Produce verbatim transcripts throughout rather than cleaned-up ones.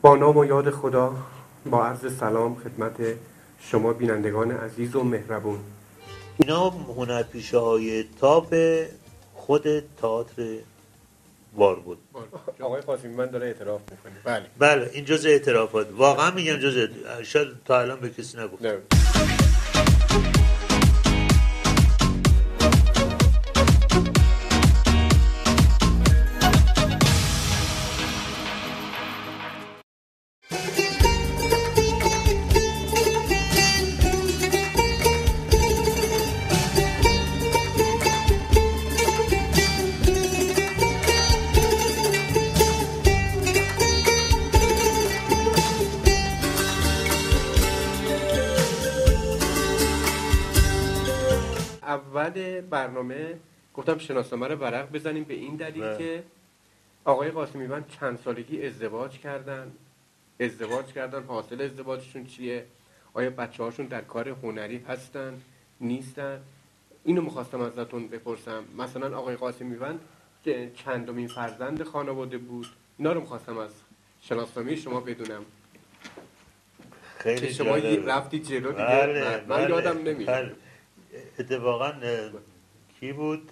با نام و یاد خدا، با عرض سلام خدمت شما بینندگان عزیز و مهربون. اینا هنرپیشه های تاپ خود تئاتر واربود. آقای قاسمی من داره اعتراف میکنه. بله بله این جز اعترافات، واقعا میگم جز، شاید تا الان به کسی نگفتم. اول برنامه گفتم شناسنامه رو ورق بزنیم به این دلیل ده. که آقای قاسمی من چند سالگی ازدواج کردن ازدواج کردن حاصل ازدواجشون چیه، آیا بچه هاشون در کار هنری هستن نیستن، اینو میخواستم ازتون بپرسم. مثلا آقای قاسمی من چندمین فرزند خانواده بود، اینا رو میخواستم از شناسنامه شما بدونم. خیلی که شما رفتی جلو دیگه. بله، من بله، یادم نمیاد. بله. اتفاقا کی بود،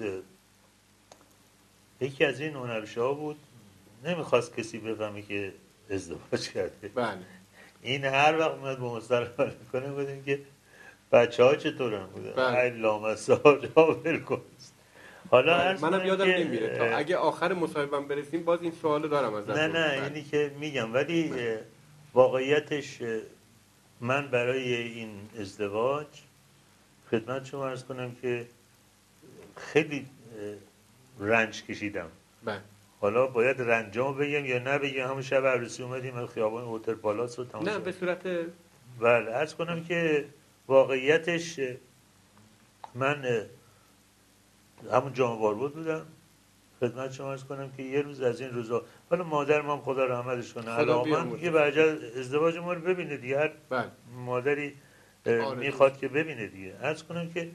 یکی از این هنرپیشه ها بود، نمیخواست کسی بفهمه که ازدواج کرده. بله. این هر وقت میاد با مصطلح کنه بودیم که بچه ها چطورن بودن. بله. ای لامصب جا بلکن. حالا بله. منم یادم نمیره تا اگه آخر مصاحبم برسیم باز این سوالو دارم ازتون. نه نه اینی که میگم، ولی واقعیتش من برای این ازدواج خدمت شما عرض کنم که خیلی رنج کشیدم. بله. حالا باید رنجامو بگم یا نه بگم؟ همون شب عروسی اومدیم از خیابان هتل پالاس رو تماشا. نه به صورت بله عرض کنم که واقعیتش من همون جام واربود بودم. خدمت شما عرض کنم که یه روز از این روزا، حالا مادرم هم خدا رحمتش کنه علاقمند که بعد ازدواج ما رو ببینه دیگه. هر بله. مادری میخواد که ببینه دیگه. عرض کنم که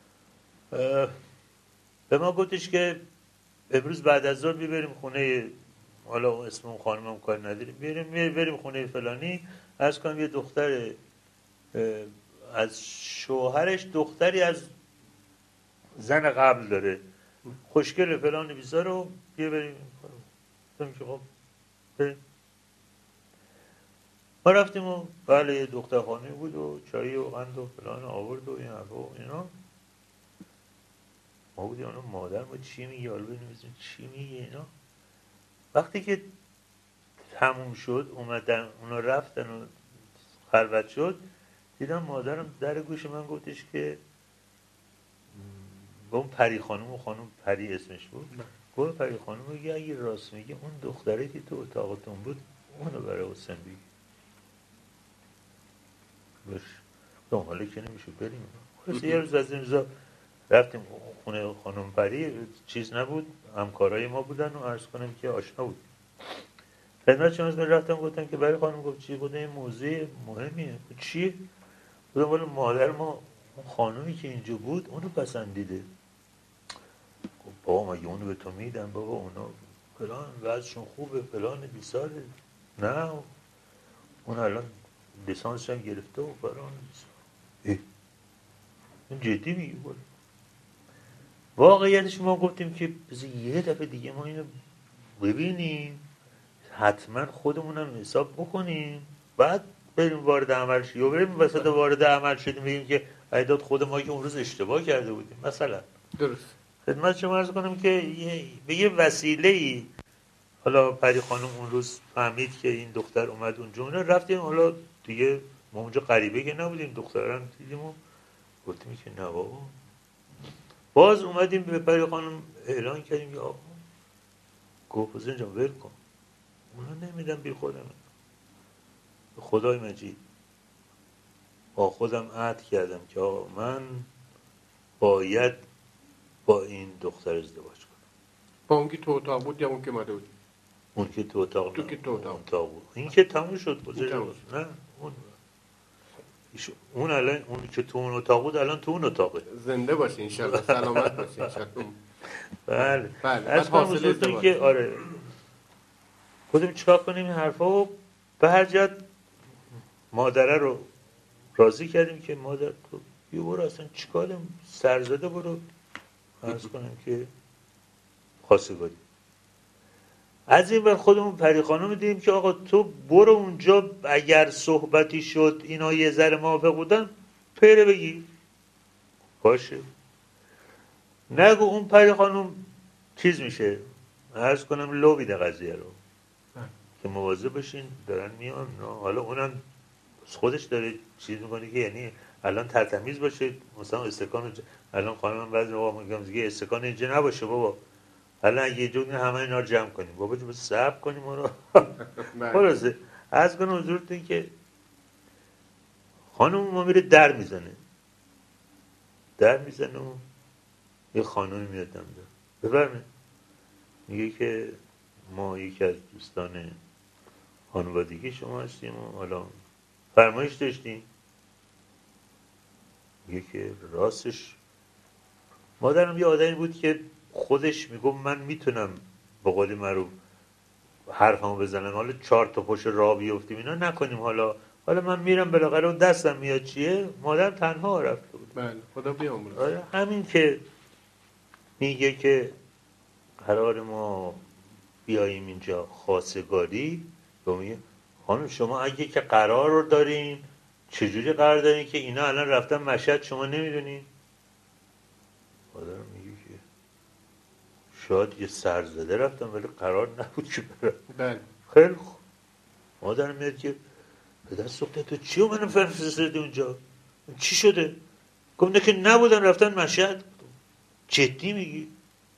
به ما گفتش که امروز بعد از ظهر بریم خونه، حالا اسم اون خانمم کار نداریم، بریم بریم خونه فلانی. عرض کنم یه دختر از شوهرش دختری از زن قبل داره، خوشگله فلان بیزا رو بیا بریم. گفتم که خب بریم. ما رفتیم و بله یه دختر خانمی بود و چایی و قند و فلان آورد و این حرفا و اینا. ما بودیم اونو مادر ما چی میگه، حالا بنویسیم چی میگه اینا. وقتی که تموم شد اومدن اونا رفتن و خلوت شد، دیدم مادرم در گوش من گفتش که با اون پری خانم، و خانم پری اسمش بود، گفت پری خانم میگه اگه راست میگه اون دختره که تو اتاقتون بود اونو برای حسین بگی. بش دو حالا که نمیشه بریم. خلاص یه روز از این روزا رفتیم خونه خانم پری، چیز نبود، همکارای ما بودن و عرض کنم که آشنا بود. خدمت شما رفتم گفتم که برای خانم. گفت چی؟ گفتم این موضوع مهمیه. گفت چی؟ گفتم ولی مادر ما اون خانومی که اینجا بود اونو پسندیده. گفت بابا مگه اونو به تو میدن؟ بابا اونا فلان وضعشون خوبه فلان بیساره. نه اون الان لیسانسش هم گرفته و فلان. این جدی میگه؟ بود واقعیتش ما گفتیم که بذار یه دفعه دیگه ما اینو ببینیم، حتما خودمونم حساب بکنیم، بعد بریم وارد عمل شدیم. یا بریم وسط وارد عمل شدیم بگیم که ایداد خود ما که اون روز اشتباه کرده بودیم مثلا. درست. خدمت شما عرض کنم که به یه وسیله‌ای، حالا پری خانم اون روز فهمید که این دختر اومد اونجا، رفتیم. حالا دیگه ما اونجا غریبه که نبودیم، دختران دیدیم و گفتیم که نه بابا. باز اومدیم به پری خانم اعلان کردیم یا گفت حسین جان ول کن، اونا نمیدن بی خودم. خدای مجید با خودم عهد کردم که آقا من باید با این دختر ازدواج کنم. با اون که تو اتاق بود یا اون که ماده بود؟ اون که تو اتاق تو که تو اتاق بود. این که تموم شد بزرگ نه اون اون الان اون که تو اون اتاق بود الان تو اون اتاقه. زنده باشه انشالله، سلامت باشه انشالله. بله بله. بعد حاصل ازدواج که آره خودم چیکار کنیم این حرفا رو به هر جهت مادره رو راضی کردیم که مادر تو بیا برو، اصلا چیکار سرزده برو عرض کنم که خواستگاری. از این ور خودمون پری خانم دیدیم که آقا تو برو اونجا، اگر صحبتی شد اینا یه ذره موافق بودن پیره بگیر باشه، نگو اون پری خانم چیز میشه عرض کنم لو بیده قضیه رو که مواظب باشین دارن میان. حالا اونم خودش داره چیز میکنه که یعنی الان ترتمیز باشه، مثلا استکان ج... الان خانم بعضی موقع میگم دیگه استکان اینجا نباشه بابا، الان اگه یه جوری همه اینا رو جمع کنیم بابا جو صبر کنیم ما رو. خلاصه از کنم حضورتون که خانم ما میره در میزنه در میزنه و یه خانومی میاد دم در بفرمه میگه که ما یکی از دوستان خانوادگی شما هستیم و حالا فرمایش داشتیم. میگه که راستش مادرم یه آدمی بود که خودش میگم من میتونم به قول معروف حرفمو بزنم، حالا چهار تا پشت راه بیفتیم اینا نکنیم، حالا حالا من میرم بالاخره اون دستم میاد چیه. مادرم تنها رفته بود. بله خدا بیامرزه. آره همین که میگه که قرار ما بیاییم اینجا خواستگاری، میگه خانم شما اگه که قرار رو دارین چجوری قرار دارین که اینا الان رفتن مشهد شما نمیدونین؟ مادرم میگه که شاید یه سرزده رفتم ولی قرار نبود که برم. بله خیلی خوب. مادرم میاد که پدر سوخته تو چی و منو فرستادی اونجا؟ چی شده؟ گفت که نبودن رفتن مشهد. جدی میگی؟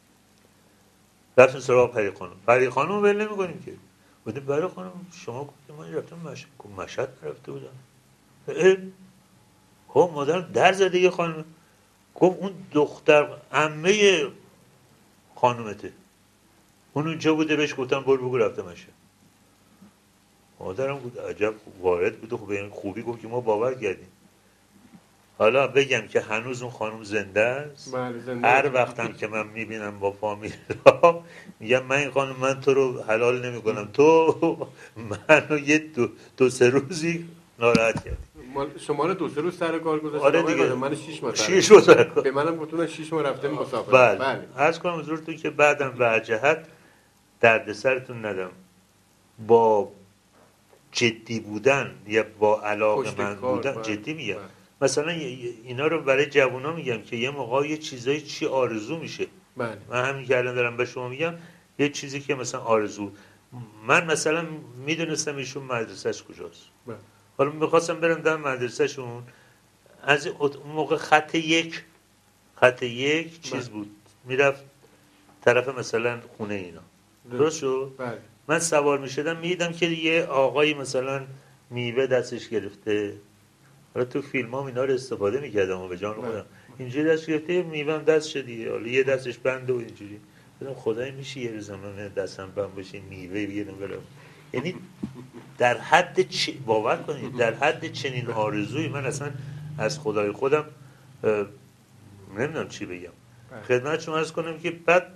رفتن سراغ پری خانم. پری خانم رو ول نمی‌کنیم که. بودیم پری خانم شما گفتید ما رفتم مشهد. گفت مشهد رفته بودم. اه خب مادرم در زده یه خانم. گفت اون دختر عمه خانومته. اون اونجا بوده بهش گفتم برو بگو رفته مشهد. مادرم بود عجب وارد بود و خب به خوبی گفت که ما باور کردیم. حالا بگم که هنوز اون خانم زنده است. بله زنده. هر وقتم که من میبینم با فامیل را میگم من این خانم من تو رو حلال نمی کنم، تو منو یه دو, دو سه روزی ناراحت کردی. شما رو دو سه روز سر کار گذاشتم. آره دیگه من شش ماه شش ماه سر کار. به منم گفتن شش ماه رفته مسافرت. بله. بله عرض کنم حضورتون که بعدم به جهت دردسرتون ندم با جدی بودن یا با علاقه من بودن بله. جدی میگم. بله. مثلا اینا رو برای جوونا میگم که یه موقع یه چیزایی چی آرزو میشه. بله. من همین که الان دارم به شما میگم یه چیزی که مثلا آرزو، من مثلا میدونستم ایشون مدرسهش کجاست. بله. حالا میخواستم برم در مدرسهشون، از اون موقع خط یک خط یک چیز بله. بود میرفت طرف مثلا خونه اینا. درست شد؟ بله. من سوار میشدم میدیدم که یه آقایی مثلا میوه دستش گرفته، حالا تو فیلم ها اینا رو استفاده میکردم و به جان خودم اینجوری دست گرفته میوه دست شدی، حالا یه دستش بنده و اینجوری بدم خدای میشه یه روز من دستم بند باشه میوه بگیرم برم. یعنی در حد چ... باور کنید در حد چنین آرزویی من اصلا از خدای خودم نمیدونم چی بگم. خدمت شما عرض کنم که بعد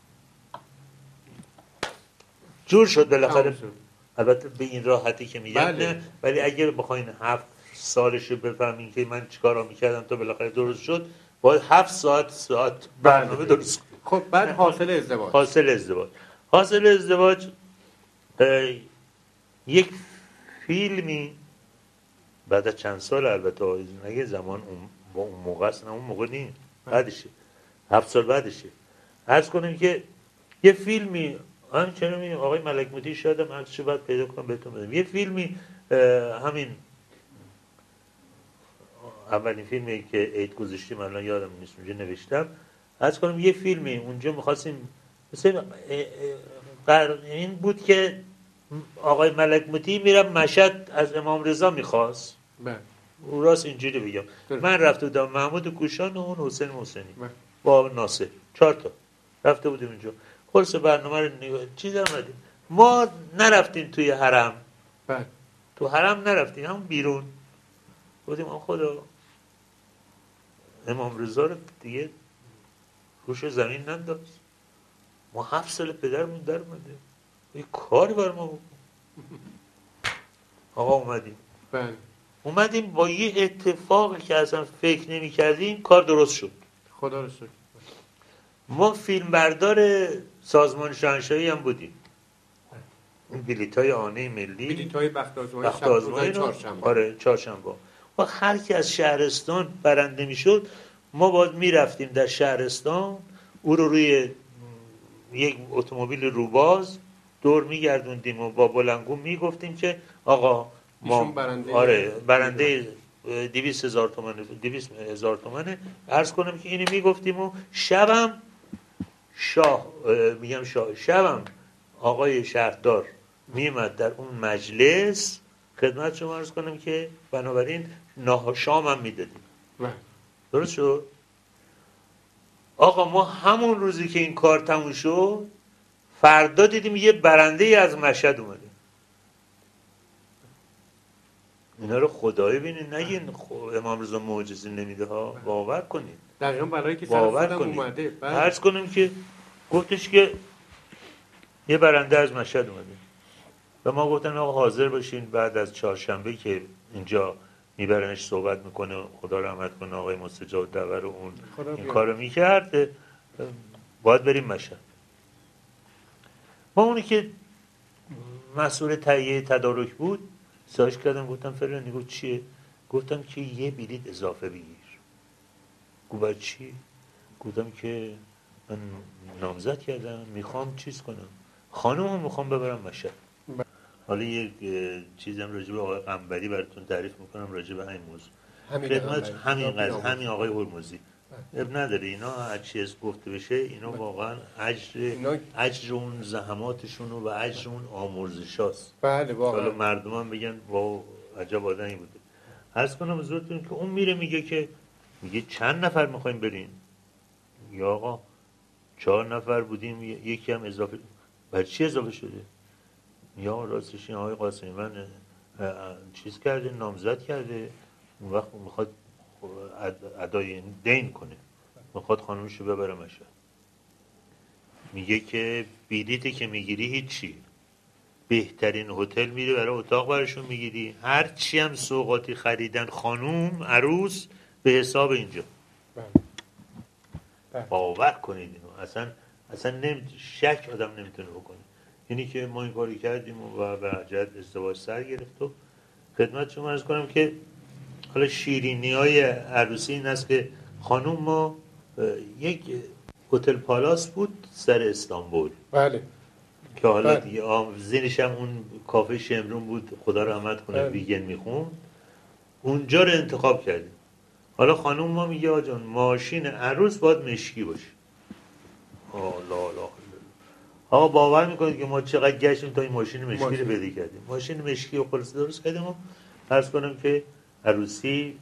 جور شد بالاخره. البته به این راحتی که میگم بله. نه، ولی اگر بخواین هفت سالش رو بفهمین که من چیکارا میکردم تا بالاخره درست شد، باید هفت ساعت ساعت برنامه درست. خب بعد حاصل ازدواج حاصل ازدواج حاصل ازدواج یک فیلمی بعد از چند سال، البته نگه زمان اون با اون موقع است، نه اون موقع نیست، بعدشه هفت سال بعدشه. عرض کنیم که یه فیلمی همچنین میگم آقای ملک موتی شاید هم عکسشو باید پیدا کنم بهتون بدم. یه فیلمی همین اولین فیلمی که عید گذاشتیم الان یادم نیست اونجا نوشتم، عرض کنم یه فیلمی اونجا می‌خواستیم مثلا این بود که آقای ملک موتی میرم مشهد از امام رضا میخواست. بله. اون راست اینجوری بگم من رفته بودم محمود کوشان و اون حسین حسینی بله. با ناصر چهار تا رفته بودیم اونجا. خلاص برنامه رو نگاه چیز آمدیم ما نرفتیم توی حرم. بله. تو حرم نرفتیم همون بیرون بودیم. آن خدا امام رضا رو دیگه روش زمین ننداز. ما هفت سال پدرمون در اومده یه کاری بر ما بکن. آقا اومدیم بله اومدیم با یه اتفاقی که اصلا فکر نمی کردیم کار درست شد. خدا رو شکر. ما فیلم بردار سازمان شاهنشاهی هم بودیم. این بلیط‌های آینه ملی، بلیط‌های بخت آزمایی بخت شب روزای آزمایی رو چهارشنبه. آره چهارشنبه و هر کی از شهرستان برنده میشد ما باید میرفتیم در شهرستان او رو روی یک اتومبیل روباز دور میگردوندیم و با بلنگو میگفتیم که آقا ما ایشون برنده آره برنده دویست هزار تومنه دویست هزار تومنه عرض کنم که اینو میگفتیم و شبم شاه میگم شاه شبم آقای شهردار میمد در اون مجلس خدمت شما عرض کنم که بنابراین ناه شام هم میدادیم. درست شد؟ آقا ما همون روزی که این کار تموم شد فردا دیدیم یه برنده از مشهد اومده. اینا رو خدایی بینید نگین امام رضا معجزه نمیده ها، باور کنید. دقیقاً برای که سر خودم اومده. عرض کنم که گفتش که یه برنده از مشهد اومده و ما گفتن آقا حاضر باشین بعد از چهارشنبه که اینجا میبرنش صحبت میکنه خدا رحمت کنه آقای مستجاب دور و اون این کارو میکرد باید بریم مشهد. ما اونی که مسئول تهیه تدارک بود سایش کردم گفتم فرانی گفت چیه؟ گفتم که یه بلیط اضافه بگیر. گفت چی؟ گفتم که من نامزد کردم میخوام چیز کنم خانم هم میخوام ببرم مشهد. حالا یک چیزم راجع به آقای قنبری براتون تعریف میکنم راجع به این موضوع. خدمت همین قضیه همین آقای هرمزی اب نداره اینا هر چیز گفته بشه اینا واقعا اجر اجر اون زحماتشون و اجر اون آمرزشاست. بله واقعا. حالا مردم هم بگن واو عجب آدمی بوده. عرض کنم حضورتون که اون میره میگه که میگه چند نفر میخوایم بریم؟ یا آقا چهار نفر بودیم یکی هم اضافه. برای چی اضافه شده؟ یا راستش این آقای قاسمی من چیز کرده نامزد کرده اون وقت میخواد ادای دین کنه میخواد خانومشو ببره مشهد. میگه که بلیطی که میگیری هیچی بهترین هتل میری برای اتاق براشون میگیری هر چی هم سوغاتی خریدن خانوم عروس به حساب اینجا. باور کنید اینو اصلا اصلا نمی... شک آدم نمیتونه بکنه. اینی که ما این کاری کردیم و به جهت ازدواج سر گرفت و خدمت شما عرض کنم که حالا شیرینی های عروسی این است که خانوم ما یک هتل پالاس بود سر استانبول. بله. که حالا بله. دیگه زیرش هم اون کافه شمرون بود خدا رحمت کنه بله. ویگن میخوند اونجا رو انتخاب کردیم. حالا خانوم ما میگه آجان ماشین عروس باید مشکی باشه. آه لا لا آقا باور میکنید که ما چقدر گشتیم تا این ماشین مشکی رو پیدا کردیم. ماشین مشکی و خلاص درست کردیم و عرض کنم که عروسی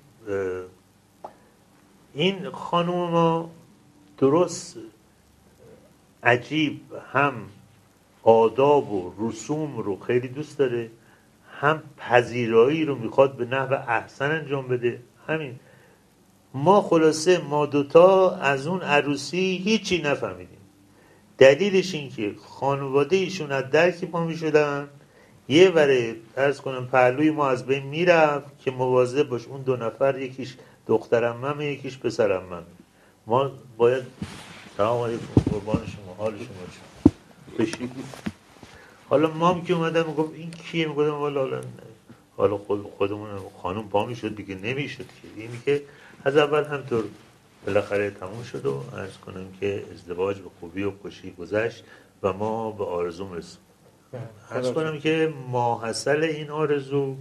این خانم ما درست عجیب هم آداب و رسوم رو خیلی دوست داره هم پذیرایی رو میخواد به نحو احسن انجام بده. همین ما خلاصه ما دوتا از اون عروسی هیچی نفهمیدیم. دلیلش این که خانواده ایشون از درکی پا می شدن یه وره عرض کنم پهلوی ما از بین میرفت که مواظب باش اون دو نفر یکیش دخترعمه یکیش پسرعمه ما باید سلام علیکم قربان شما حال شما بشید. حالا مام که اومدن میگفت این کیه؟ میگفتم والا حالا خود خودمون خانم پا میشد دیگه نمیشد که اینی که از اول همطور بالاخره تموم شد و عرض کنم که ازدواج به خوبی و خوشی گذشت و ما به آرزوم رسیدیم. عرض کنم که ماحصل این آرزو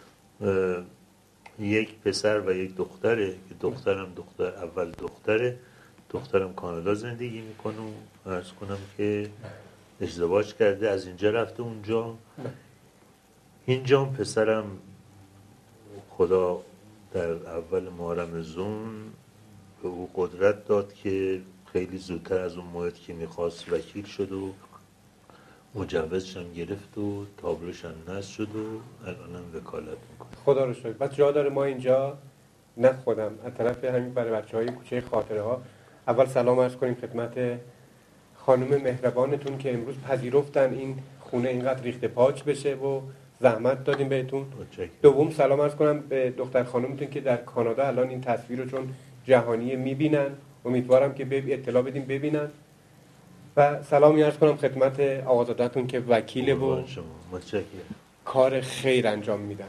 یک پسر و یک دختره که دخترم دختر اول دختره دخترم کانادا زندگی میکنه و عرض کنم که ازدواج کرده از اینجا رفته اونجا. اینجا پسرم خدا در اول ماه رمضان به او قدرت داد که خیلی زودتر از اون موعد که میخواست وکیل شد و مجوزش هم گرفت و تابلوش هم نصب شد و الان هم وکالت میکنه. خدا رو شکر. بعد جا داره ما اینجا نه خودم از طرف همین برای بچه های کوچه خاطره ها اول سلام عرض کنیم خدمت خانم مهربانتون که امروز پذیرفتن این خونه اینقدر ریخت پاک بشه و زحمت دادیم بهتون. متشکرم. دوم سلام عرض کنم به دختر خانمتون که در کانادا الان این تصویر رو چون جهانی میبینن، امیدوارم که به اطلاع بدیم ببینن. و سلامی عرض کنم خدمت آقازاده‌تون که وکیل و متشکرم. کار خیر انجام میدن.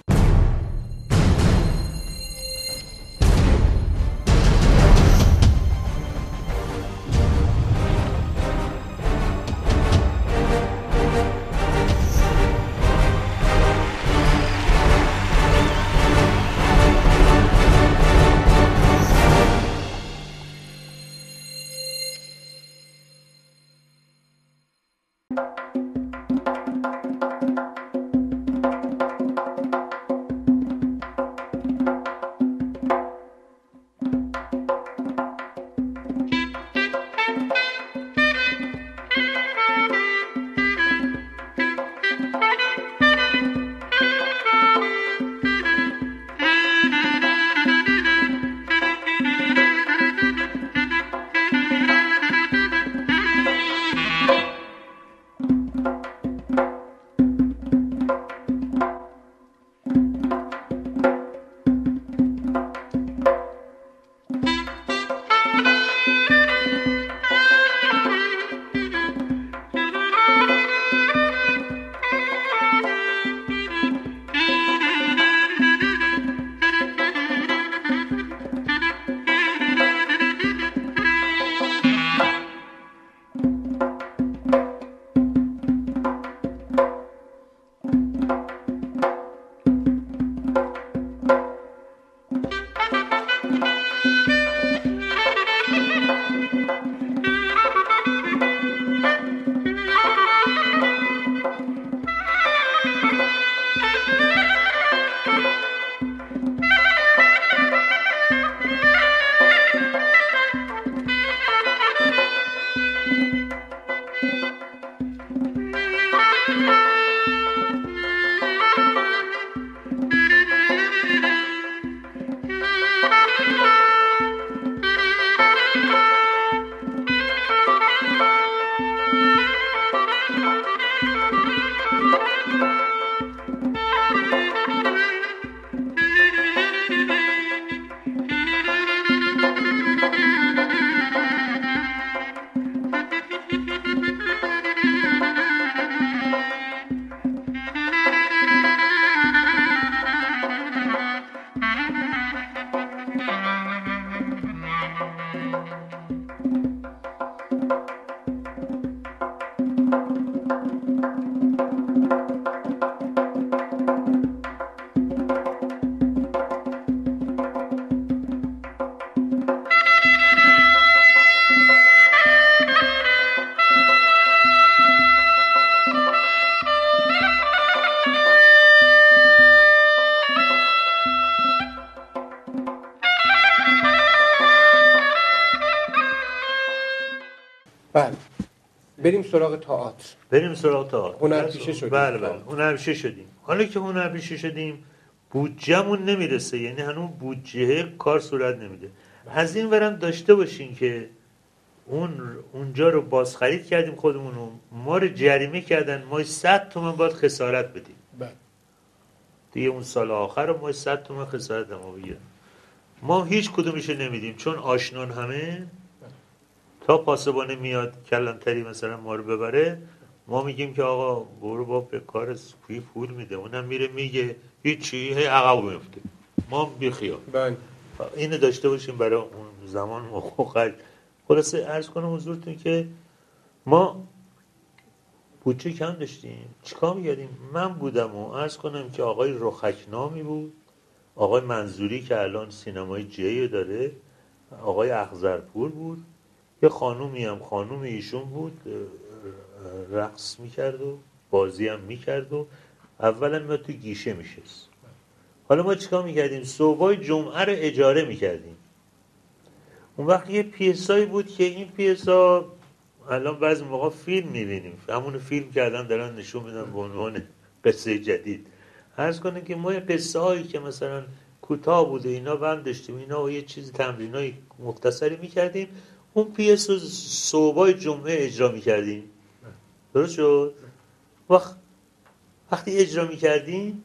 بله بریم سراغ تئاتر. بریم سراغ تئاتر. هنرپیشه شدیم. بله بله هنرپیشه شدیم. حالا که هنرپیشه شدیم بودجه‌مون نمیرسه، یعنی هنوز بودجه کار صورت نمیده. از این ورم داشته باشین که اون اونجا رو بازخرید کردیم خودمون رو، ما رو جریمه کردن، ما صد تومن باید خسارت بدیم. بله. دیگه اون سال آخر رو ما صد تومن خسارت ما بگیرن. ما هیچ کدومش نمیدیم چون آشنان همه. تا پاسبانه میاد کلانتری مثلا ما رو ببره، ما میگیم که آقا برو با به کار سوی پول میده، اونم میره میگه هیچی، هی عقب میفته، ما بیخیال. بله. اینو داشته باشیم برای اون زمان موقع. خلاصه عرض کنم حضورتون که ما بودجه کم داشتیم، چیکار می‌کردیم؟ من بودم و عرض کنم که آقای رخکنامی بود، آقای منظوری که الان سینمای جی داره، آقای اخضرپور بود، یه خانومی هم خانوم ایشون بود، رقص میکرد و بازی هم میکرد و اولا ما تو گیشه میشست. حالا ما چیکار میکردیم؟ صبحای جمعه رو اجاره میکردیم. اون وقت یه پیسایی بود که این پیسا الان بعضی موقع فیلم میبینیم، همون فیلم کردن دارن نشون میدن به عنوان قصه جدید. عرض کنیم که ما یه قصه هایی که مثلا کوتاه بوده اینا بند داشتیم، اینا یه چیز تمرینای مختصری میکردیم، اون پیس رو صبحای جمعه اجرا میکردیم. درست شد؟ وقت وقتی اجرا میکردیم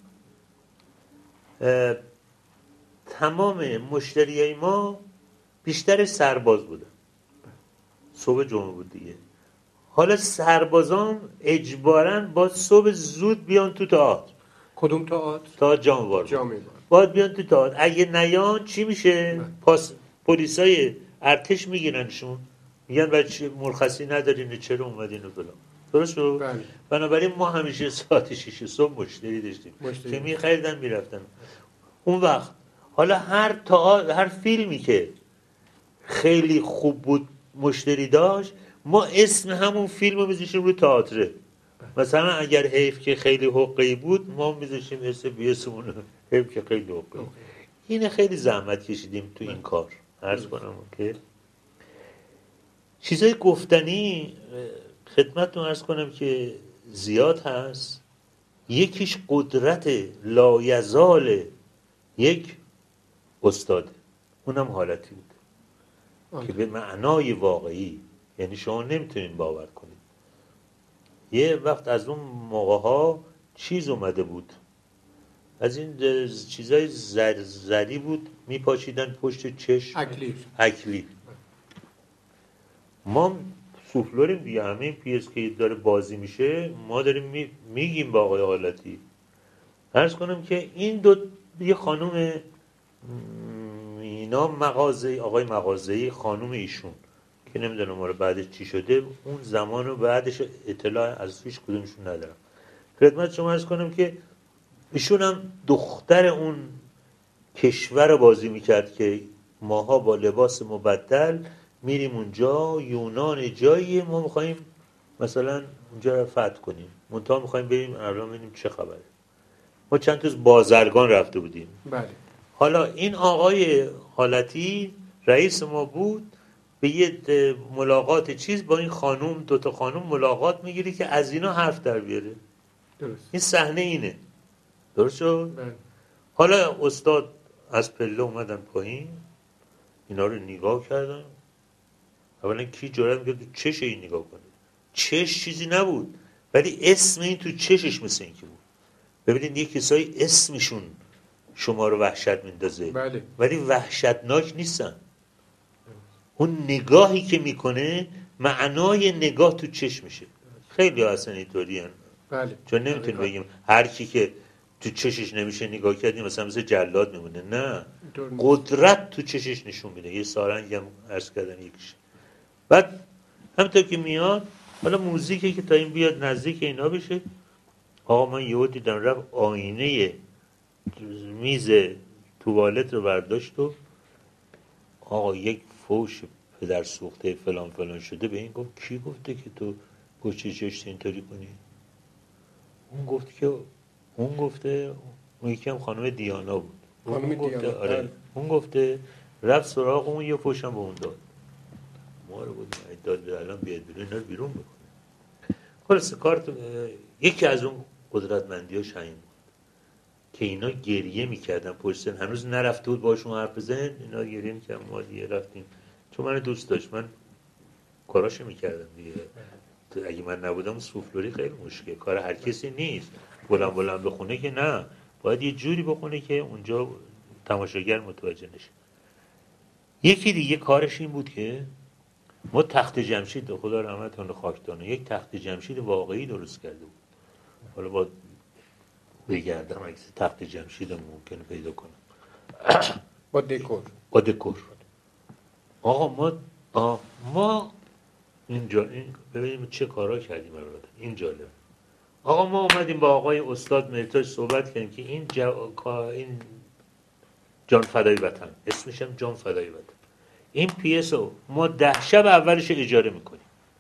تمام مشتریای ما بیشتر سرباز بودن. صبح جمعه بود دیگه. حالا سربازان اجباراً با صبح زود بیان تو تئاتر. کدوم تئاتر؟ تئاتر جاموار. جاموار. باید بیان تو تئاتر. اگه نیان چی میشه؟ پاس پلیسای ارتش میگیرنشون، میگن بچه مرخصی ندارین چرا اومدین و فلان. درست شد؟ بله. بنابراین ما همیشه ساعت شش صبح مشتری داشتیم مشتری. که میخریدن میرفتن. اون وقت حالا هر تئاتر، هر فیلمی که خیلی خوب بود مشتری داشت، ما اسم همون فیلم رو میذاشیم رو تئاتر. مثلا اگر حیف که خیلی حقه‌ای بود، ما میذاشیم اسم بیسمون حیف که خیلی حقه‌ای. اینه خیلی زحمت کشیدیم تو این کار. عرض کنم که چیزای گفتنی خدمتتون عرض کنم که زیاد هست. یکیش قدرت لایزال یک استاده، اونم حالتی بود آه. که به معنای واقعی، یعنی شما نمیتونین باور کنید. یه وقت از اون موقع ها چیز اومده بود، از این چیزای زر زری بود میپاشیدن پشت چشم، اکلیف اکلیف. ما سوفلوریم دیگه، همه این پیس که داره بازی میشه ما داریم می... میگیم با آقای حالتی. عرض کنم که این دو یه خانوم اینا مغازه، آقای مغازه‌ای، خانوم ایشون که نمیدونم ما رو بعدش چی شده، اون زمان رو بعدش اطلاع از هیچ کدومشون ندارم. خدمت شما عرض کنم که ایشون هم دختر اون کشور رو بازی میکرد که ماها با لباس مبدل میریم اونجا، یونان جاییه، ما میخواییم مثلا اونجا رو فتح کنیم، منتها میخواییم بریم الان ببینیم چه خبره. ما چند تا بازرگان رفته بودیم. بله. حالا این آقای حالتی رئیس ما بود، به یه ملاقات چیز با این خانوم، دوتا خانوم ملاقات میگیری که از اینا حرف در بیاره. درست. این صحنه اینه. درست شد؟ بله. حالا استاد از پله اومدن پایین، اینا رو نگاه کردن. اولا کی جرأت می‌کرد تو چش این نگاه کنه؟ چش چیزی نبود، ولی اسم این تو چشش مثل این که بود. ببینید یه کسایی اسمشون شما رو وحشت میندازه، بله. ولی وحشتناک نیستن. اون نگاهی که میکنه معنای نگاه تو چشمشه. خیلی اصلا اینطوری هن. بله. چون نمیتونیم بگیم هر کی که تو چشش نمیشه نگاه کردیم مثلا مثل جلاد میمونه. نه، قدرت تو چشش نشون میده. یه سارنگ هم عرض کردن یکیش. بعد همونطور که میاد، حالا موزیکی که تا این بیاد نزدیک اینا بشه، آقا من یهو دیدم رفت آینه میز توالت رو برداشت و آقا یک فوش پدر سوخته فلان فلان شده به این گفت کی گفته که تو پشت چشت اینطوری کنی؟ اون گفت که اون گفته، اون یکی هم خانم دیانا بود. خانم اون گفته دیانا. آره. اون گفته رفت سراغ اون، یه فوشم به اون داد. ما رو بود داد به الان بیاد بیرون، اینا رو بیرون بکنه. خلاص کارت یکی از اون قدرتمندیاش همین بود که اینا گریه میکردن پشت سن، هنوز نرفته بود باشون حرف بزنن، اینا گریه میکردن. ما دیگه رفتیم، چون من دوست داشت من کاراشو میکردم دیگه. اگه من نبودم سوفلوری خیلی مشکل، کار هر کسی نیست. بلند بلند بخونه که نه، باید یه جوری بخونه که اونجا تماشاگر متوجه نشه. یکی دیگه کارش این بود که ما تخت جمشید، خدا رحمت کنه خاکدانه، یک تخت جمشید واقعی درست کرده بود. حالا با بگردم اگه تخت جمشید ممکنه پیدا کنم با دکور. با دکور. آقا ما آه ما اینجا این ببینیم چه کارا کردیم. البته این جالب. آقا ما اومدیم با آقای استاد مرتاش صحبت کردیم که این جا... این جان فدای وطن، اسمش هم جان فدای وطن، این پیس رو ما ده شب اولش اجاره میکنیم.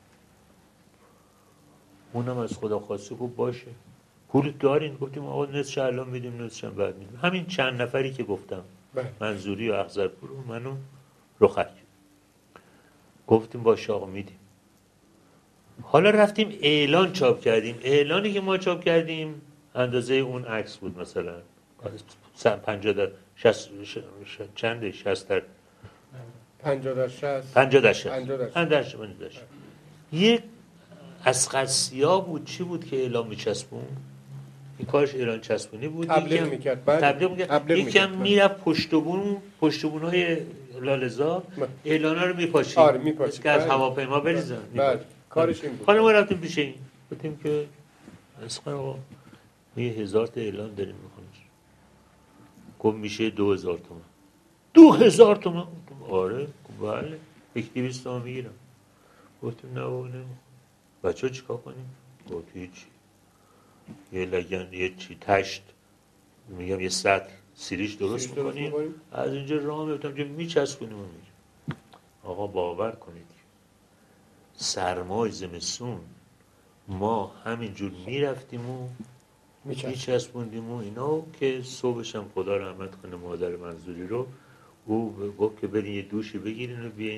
اونم از خدا خواسته خوب باشه. پول دارین؟ گفتیم آقا نصفش الان میدیم نصفش بعد میدیم. همین چند نفری که گفتم، منظوری و اخضرپور و منو رخک، گفتیم باشه آقا میدیم. حالا رفتیم اعلان چاپ کردیم. اعلانی که ما چاپ کردیم اندازه اون عکس بود، مثلا پنجاه در شصت چنده شصت در پنجاه در شصت پنجاه در شصت پنجاه در شصت. یک اسقر سیاه بود، چی بود که اعلام میچسبون؟ این کارش اعلان چسبونی بود. تبلیغ میکرد. بله. تبلیغ میکرد. یکم میرفت پشت بون پشت بونهای لاله‌زار اعلانا رو میپاشید. آره میپاشید که از هواپیما بریزن. بله کارش این بود. حالا ما رفتیم پیش این گفتیم که اسقر آقا یه هزار تا اعلان داریم میخونیم. گفت میشه دو هزار تومن. دو هزار تومن؟ آره بله یک دویست تومن میگیرم. گفتیم نه بابا نمیخونم. بچه ها چیکار کنیم؟ گفت هیچی یه لگن یه چی تشت میگم یه سطل سیریش درست میکنیم از اینجا راه میفتم که میچسبونیم و میریم. آقا باور کنید سرمای زمستون ما همینجور میرفتیم و میچسبوندیم و اینا که صبحش هم خدا رحمت کنه مادر منظوری رو او گفت که برین یه دوشی بگیرین و بیاین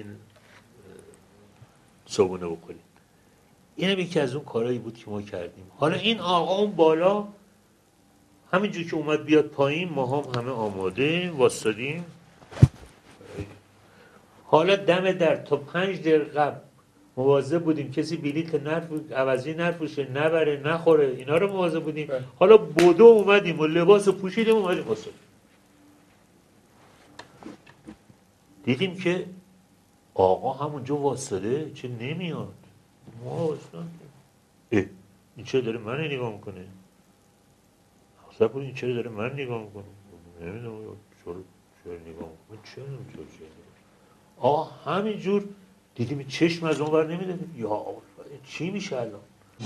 صبحونه بخورین. این هم یکی از اون کارهایی بود که ما کردیم. حالا این آقا اون بالا همینجور که اومد بیاد پایین ما هم همه آماده واسادیم. حالا دم در تا پنج دقیقه قبل مواظب بودیم کسی بلیت نرفوشه عوضی نرفوشه نبره نخوره اینا رو مواظب بودیم. بله. حالا بدو اومدیم و لباس پوشیدیم اومدیم واسه دیدیم که آقا همونجا واسطه چه نمیاد. ما واسطه اه این چه داره من نگاه میکنه اصلا این چه داره من نگاه میکنه نمیدونم چرا چرا نگاه میکنه چرا نمیدونم آقا همینجور دیدیم چشم از اون بر نمیدونیم یا چی میشه الان.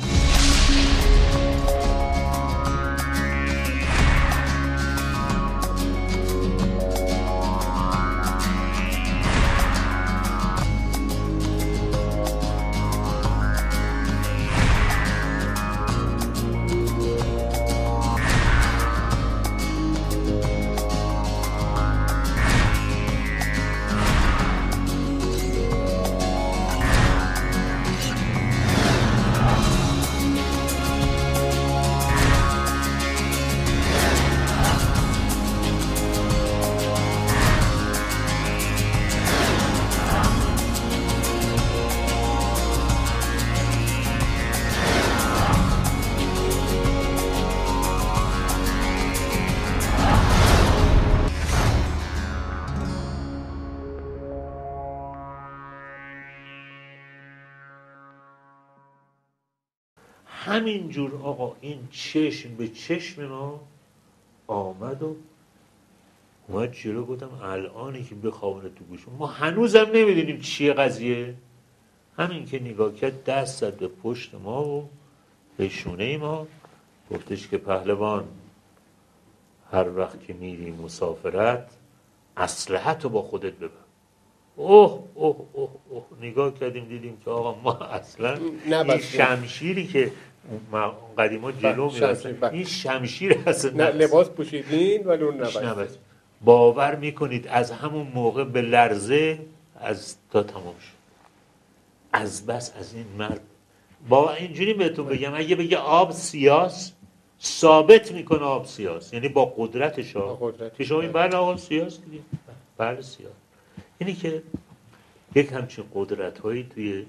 همینجور آقا این چشم به چشم ما آمد و اومد جلو. گفتم الانی که بخوابونه تو گوشم ما هنوزم نمیدونیم چیه قضیه. همین که نگاه کرد دست زد به پشت ما و به شونه ما گفتش که پهلوان هر وقت که میری مسافرت اسلحه‌تو با خودت ببر. اوه اوه اوه اوه نگاه کردیم دیدیم که آقا ما اصلا این شمشیری که اون قدیما جلو می‌رسه این شمشیر اصلا نه لباس پوشیدین ولی اون نبست. باور میکنید از همون موقع به لرزه از تا تمام شد از بس از این مرد. با اینجوری بهتون بگم اگه بگه آب سیاس ثابت میکنه آب سیاس یعنی با قدرتش ها که شما این بله آقا سیاس دیگه بله سیاس. اینی که یک همچین قدرت هایی توی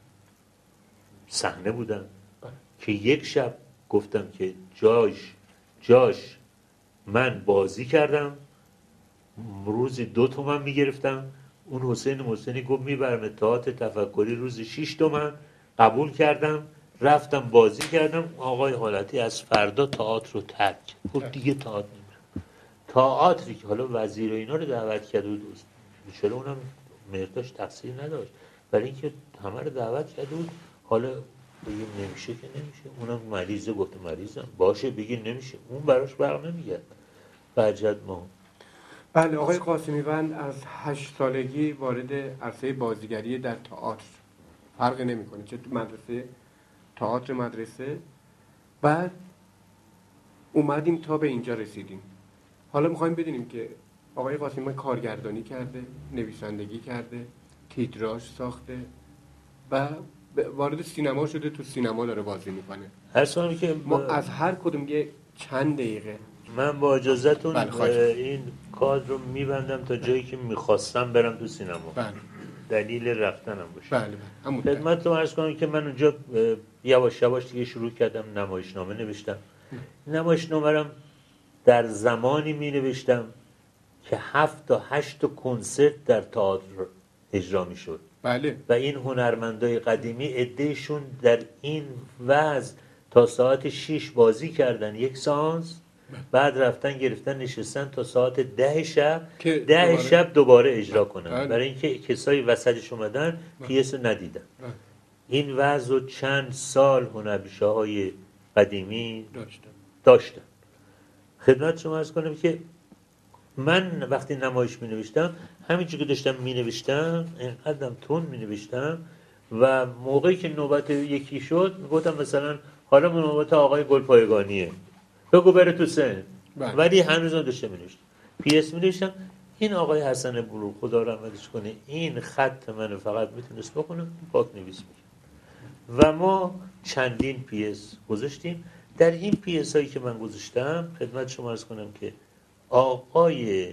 صحنه بودن که یک شب گفتم که جاش جاش من بازی کردم روزی دو تومن میگرفتم اون حسین حسینی گفت میبرم تئاتر تفکری روزی شیش تومن قبول کردم رفتم بازی کردم. آقای حالتی از فردا تئاتر رو ترک گفت دیگه تئاتر نمیرم. تئاتری که حالا وزیر اینا رو دعوت کرده بود چرا اونم مرداش تقصیر نداشت برای اینکه همه رو دعوت کرده بود حالا بگیم نمیشه که نمیشه اونم مریضه گفته مریضم باشه بگیم نمیشه اون براش برق نمیگرد. بجد ما بله آقای قاسمیوند از هشت سالگی وارد عرصه بازیگری در تئاتر فرق نمیکنه چه تو مدرسه تئاتر مدرسه بعد اومدیم تا به اینجا رسیدیم. حالا میخوایم بدونیم که آقای قاسمیوند کارگردانی کرده نویسندگی کرده تیتراژ ساخته و وارد سینما شده تو سینما داره بازی میکنه. هر سوالی که ما از هر کدوم یه چند دقیقه من با اجازهتون این کار رو میبندم تا جایی که میخواستم برم تو سینما. بله. دلیل رفتنم باشه. بله بله. خدمتتون عرض کنم که من اونجا یواش یواش دیگه شروع کردم نمایشنامه نوشتم. نمایشنامه‌ام در زمانی می نوشتم که هفت تا هشت تا کنسرت در تئاتر اجرا می شد. بله. و این هنرمندای قدیمی عدهشون در این وضع تا ساعت شش بازی کردن یک سانس، بعد رفتن گرفتن نشستن تا ساعت ده شب ده دوباره... شب دوباره اجرا کنن. بله. برای اینکه کسایی وسطش اومدن پیس رو ندیدن. بله. این وضع رو چند سال هنرپیشه‌های قدیمی داشتن. داشتن. خدمت شما عرض کنم که من وقتی نمایش می نوشتم همینجور که داشتم می نوشتم اینقدرم تون می نوشتم و موقعی که نوبت یکی شد گفتم مثلا حالا نوبت آقای گلپایگانیه بگو بره تو سن. بله. ولی هنوز هم داشتم می نوشتم پی اس می نوشتم این آقای حسن بلوغ خدا رحمتش کنه این خط من فقط میتونست بکنم پاک نویس میکنم و ما چندین پی اس گذاشتیم. در این پی اس هایی که من گذاشتم خدمت شما عرض کنم که آقای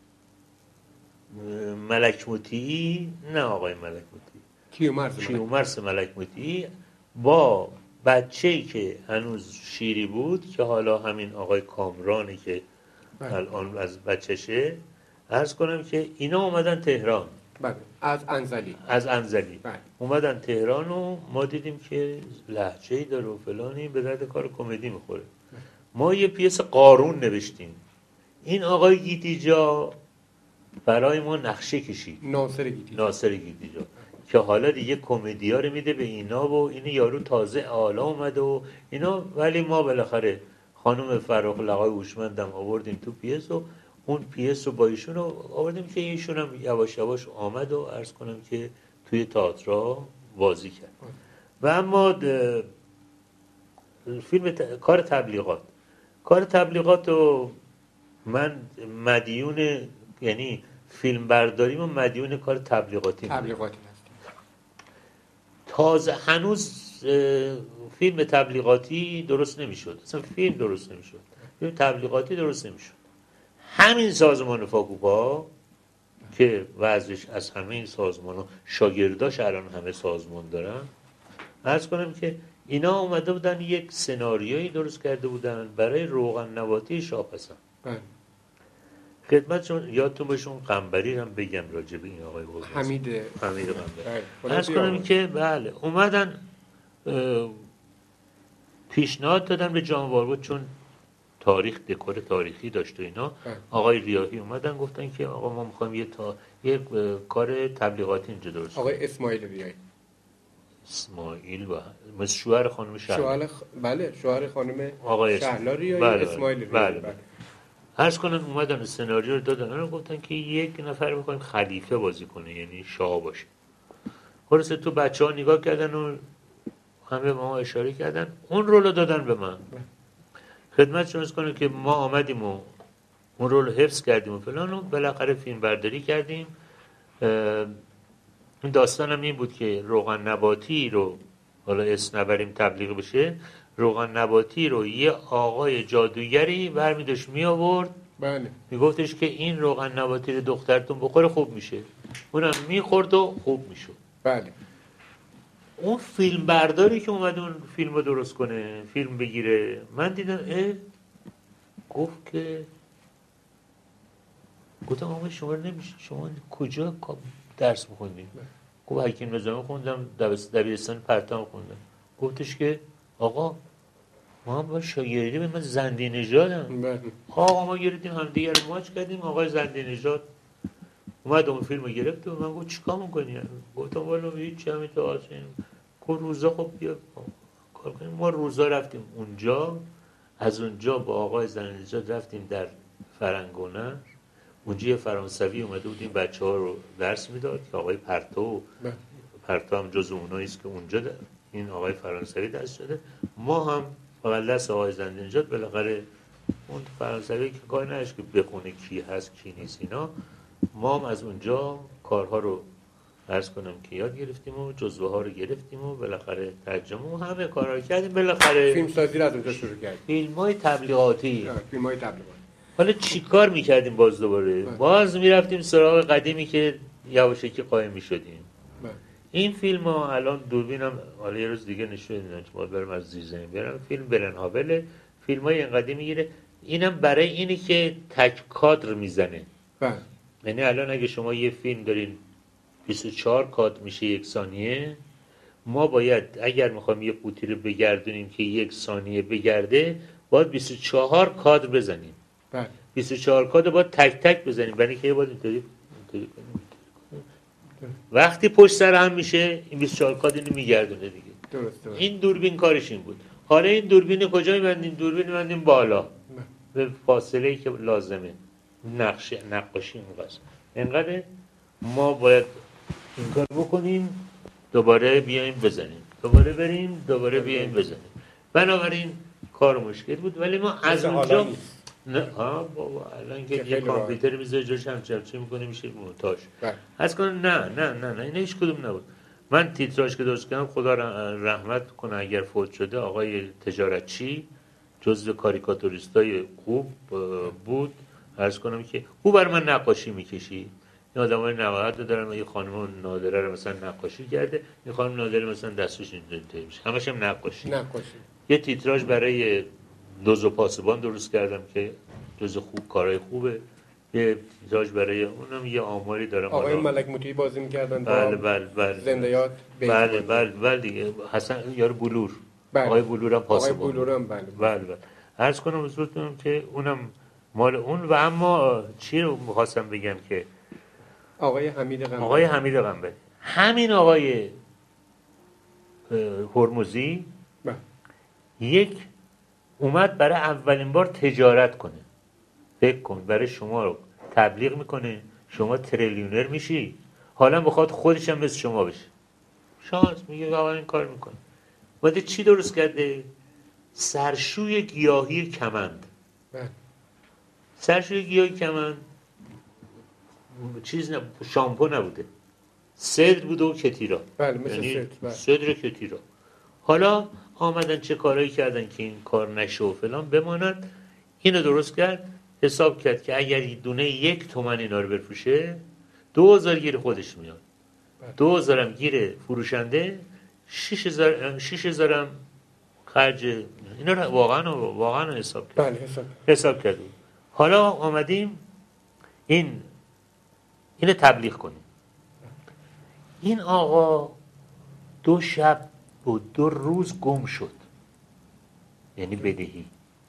ملک مطیعی نه آقای ملک مطیعی کیومرث کیومرث ملک مطیعی با بچه‌ای که هنوز شیری بود که حالا همین آقای کامرانی که بله. الان از بچه‌شه عرض کنم که اینا اومدن تهران. بله. از انزلی از انزلی بله. اومدن تهران و ما دیدیم که لهجه‌ای داره و فلانی به درد کار کمدی میخوره. بله. ما یه پیس قارون نوشتیم. این آقای گیتیجا برای ما نقشه کشید. ناصر گیتیجا ناصر گیتیجا که حالا دیگه کمدیا رو میده به اینا و این یارو تازه آلا اومده و اینا. ولی ما بالاخره خانم فراخ لقای هوشمندم آوردیم تو پیس و اون پیس رو با ایشون رو آوردیم که ایشون هم یواش یواش آمد و عرض کنم که توی تئاتر بازی کرد. و اما فیلم ت... کار تبلیغات کار تبلیغات رو من مدیون یعنی فیلم برداریم و مدیون کار تبلیغاتی تبلیغاتی تازه هنوز فیلم تبلیغاتی درست نمیشد. اصلا فیلم درست نمیشد. فیلم تبلیغاتی درست نمیشد. همین سازمان فاکوپا که وضعش از همه این سازمان‌ها شاگرداش الان همه سازمان دارن عرض کنم که اینا اومده بودن یک سناریویی درست کرده بودن برای روغن نباتی شاپسان. بله. خدمتشون یادتون باشه اون قنبری هم بگم راجع به این آقای بزرگ حمید حمید قنبری عرض کنم که بله اومدن پیشنهاد دادن به جان وارگو چون تاریخ دکور تاریخی داشت و اینا. آقای ریاحی اومدن گفتن که آقا ما میخوایم یه تا یه کار تبلیغاتی اینجا درست کنیم. آقای اسماعیل ریاحی اسماعیل و مثل شوهر خانم شهلا شوهر خ... بله شوهر خانم آقای شهلا ریاحی بله اسماعیل ریاحی. بله, بله. عرض کنن اومدن سناریو رو دادن اون گفتن که یک نفر می‌خوایم خلیفه بازی کنه یعنی شاه باشه. خلاص تو بچه‌ها نگاه کردن و همه ما اشاره کردن اون رولو دادن به من. خدمت شما کنم که ما آمدیم و اون رول حفظ کردیم و فلان و بالاخره فیلم برداری کردیم. این داستانم این بود که روغن نباتی رو حالا اسم نبریم تبلیغ بشه روغن نباتی رو یه آقای جادوگری برمی داشت می آورد. بله. می گفتش که این روغن نباتی رو دخترتون بخوره خوب میشه. اونم می خورد و خوب میشد. بله. اون فیلم برداری که اومد اون فیلم رو درست کنه فیلم بگیره من دیدم اه گفت که گفتم آقا شما نمیشه شما کجا درس میخوندید؟ گفت حکیم نظامی خوندم دبیرستان پرتام خوندم. گفتش که آقا ما هم با شاگردی به من زندی نژادم. آقا ما گرفتیم هم دیگر رو ماچ کردیم آقای زندی نژاد اومد اون فیلم رو گرفت و من گفت چیکار میکنی؟ گفتم والا هیچ همین تو آسین گفت روزا خب بیا کار کنیم. ما روزا رفتیم اونجا از اونجا با آقای زندی نژاد رفتیم در فرنگونه اونجا یه فرانسوی اومده بود این بچه ها رو درس میداد که آقای پرتو پرتو هم جز اوناییست که اونجا این آقای فرانسوی درس شده. ما هم فقط دست آقای زنده نژاد بالاخره اون فرانسوی که کار نداشت که بخونه کی هست کی نیست اینا ما هم از اونجا کارها رو عرض کنم که یاد گرفتیم و جزوه ها رو گرفتیم و بالاخره ترجمه و همه کارها رو کردیم. بالاخره فیلم سازی رو از اونجا شروع کردیم. فیلم های تبلیغاتی فیلم های تبلیغاتی. حالا چی کار میکردیم باز دوباره؟ باز میرفتیم سراغ قدیمی که یواشکی قایم میشدیم. این فیلم ها الان دوربینم حالا یه روز دیگه نشون میدن که ما برم از زیرزمین برم فیلم برنهاول فیلم های اینقدر میگیره. اینم برای اینی که تک کادر میزنه. بله. یعنی الان اگه شما یه فیلم دارین بیست و چهار کادر میشه یک ثانیه، ما باید اگر میخوایم یه قوطی رو بگردونیم که یک ثانیه بگرده باید بیست و چهار کادر بزنیم. بله. بیست و چهار کادر باید تک تک بزنیم، برای اینکه باید اینطوری اینطوری کنیم. وقتی پشت سر هم میشه این بیست و چهار کادر اینو میگردونه دیگه. درست درست. این دوربین کارش این بود. حالا این دوربین کجا می‌بندیم؟ دوربین می‌بندیم بالا به فاصله‌ای که لازمه. نقش نقاشی اینقدر اینقدر ما باید این کار بکنیم، دوباره بیایم بزنیم، دوباره بریم، دوباره بیایم بزنیم. بنابراین کار مشکل بود، ولی ما از اونجا نه ها بابا الان که یه کامپیوتر میذاره جوش هم چرچی میکنه میشه مونتاژ. از کنه نه نه نه نه این هیچ کدوم نبود. من تیتراژ که درست کردم خدا رحمت کنه اگر فوت شده آقای تجارتچی جزو کاریکاتوریستای خوب بود. عرض کنم که او بر من نقاشی میکشی. این آدمای نوعات دارن، یه خانم نادره رو مثلا نقاشی کرده، این خانم نادره مثلا دستش اینطوری میشه، همش هم نقاشی. نقاشی. یه تیتراژ برای دوز و پاسبان درست کردم که جزو خوب کارهای خوبه. یه تیتراژ برای اونم یه آماری دارم. آقای ملک موتی بازی می‌کردن. بله بله بله. زنده یاد. بله بله بله دیگه. حسن یارو بلور. بله. آقای بلور هم پاسبان. آقای بلور هم بله. بله بله. عرض کنم حضورتون که اونم مال اون. و اما چی رو می‌خواستم بگم که آقای حمید قنبری. آقای حمید قنبری همین آقای هرمزی بله. یک اومد برای اولین بار تجارت کنه. فکر کن برای شما رو تبلیغ میکنه، شما تریلیونر میشی، حالا بخواد خودش هم مثل شما بشه. شانس میگه آقا این کار میکنه. بعد چی درست کرده؟ سرشوی گیاهی کمند. بله. سرشوی گیاهی کمند چیز نبود، شامپو نبوده، سدر بوده و کتیرا. بله مثل یعنی سدر. بله. سدر کتیرا. حالا آمدن چه کارهایی کردن که این کار نشه و فلان بماند. اینو درست کرد، حساب کرد که اگر دونه یک تومن اینا رو بفروشه دو هزار گیر خودش میاد. دو هزار هم گیر فروشنده، شش هزار شش هزار هم خرج. اینا رو واقعا واقعا حساب کرد. بله حساب حساب کرد. حالا آمدیم این اینو تبلیغ کنیم. این آقا دو شب و دو روز گم شد، یعنی بدهی.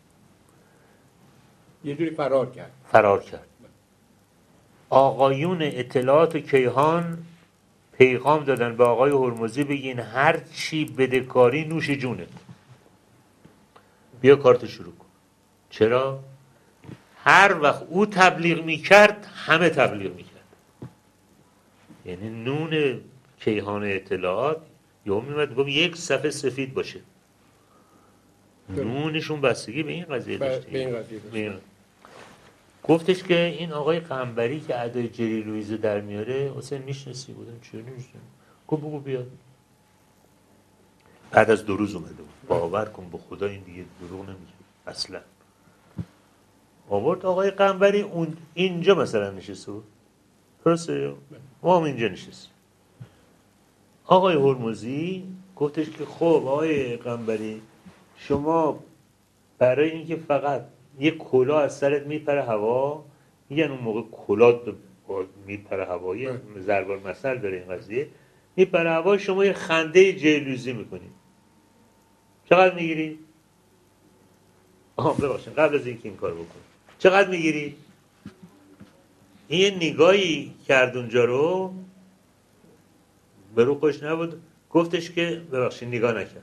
یه جوری فرار کرد. فرار کرد. آقایون اطلاعات و کیهان پیغام دادن به آقای هرمزی بگین هر چی بدهکاری نوش جونه، بیا کارت شروع کن. چرا؟ هر وقت او تبلیغ میکرد همه تبلیغ میکرد. یعنی نون کیهان اطلاعات یهو میمد گفت یک صفحه سفید باشه. نونشون بستگی به این قضیه داشت. به این قضیه داشت. گفتش که این آقای قنبری که ادای جری لوئیزو در میاره حسین میشناسی؟ بودم چه نمیشناسم. گفت بگو بیاد. بعد از دو روز اومده بود. باور کن به خدا این دیگه دروغ نمیگه اصلا. آورد آقای قنبری اون اینجا مثلا نشسته بود. درسته؟ ما هم اینجا نشست. آقای هرمزی گفتش که خب آقای قنبری شما برای اینکه فقط یک کلاه از سرت میپره هوا، میگن اون موقع کلاه میپره هوایی ضرب المثل داره این قضیه، میپره هوا، شما یه خنده جیلوزی میکنی. چقدر میگیری؟ آها ببخشید قبل از اینکه این کار بکنی چقدر میگیری؟ این یه نگاهی کرد اونجا رو، به رو خوش نبود، گفتش که ببخشید نگاه نکرد.